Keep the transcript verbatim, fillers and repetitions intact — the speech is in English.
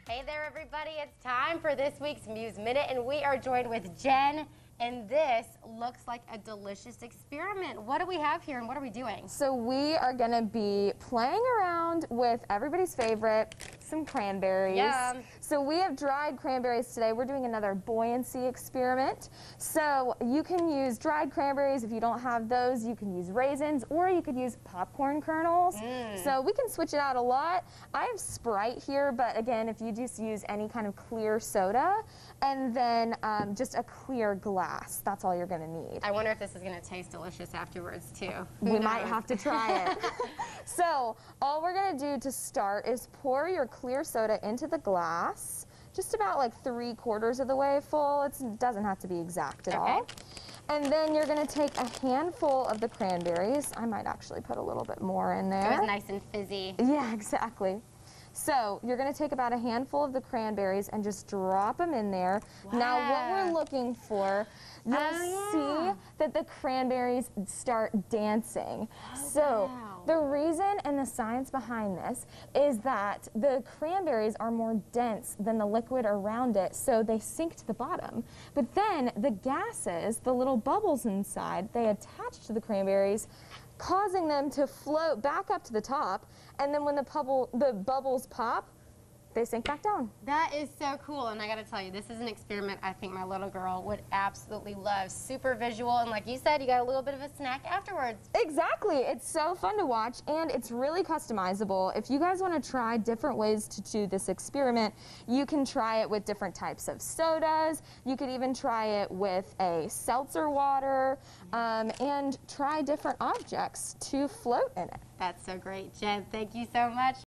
Hey there, everybody. It's time for this week's Muse Minute, and we are joined with Jen. And this looks like a delicious experiment. What do we have here, and what are we doing? So we are going to be playing around with everybody's favorite, some cranberries. Yum. So we have dried cranberries today. We're doing another buoyancy experiment. So you can use dried cranberries. If you don't have those, you can use raisins, or you could use popcorn kernels. Mm. So we can switch it out a lot. I have Sprite here, but again, if you just use any kind of clear soda, and then um, just a clear glass. That's all you're going to need. I wonder if this is going to taste delicious afterwards, too. Who we knows? might have to try it. So all we're going to do to start is pour your clear soda into the glass, just about like three quarters of the way full. It's, it doesn't have to be exact at okay. all. And then you're going to take a handful of the cranberries. I might actually put a little bit more in there. It was nice and fizzy. Yeah, exactly. So you're going to take about a handful of the cranberries and just drop them in there. Wow. Now what we're looking for, you'll oh, yeah. see that the cranberries start dancing. Oh, so wow. the reason and the science behind this is that the cranberries are more dense than the liquid around it, so they sink to the bottom. But then the gases, the little bubbles inside, they attach to the cranberries, causing them to float back up to the top, and then when the, bubble, the bubbles pop, they sink back down. That is so cool, and I gotta tell you, this is an experiment I think my little girl would absolutely love. Super visual, and like you said, you got a little bit of a snack afterwards. Exactly. It's so fun to watch, and it's really customizable. If you guys want to try different ways to do this experiment, you can try it with different types of sodas. You could even try it with a seltzer water, um, and try different objects to float in it. That's so great, Jen. Thank you so much.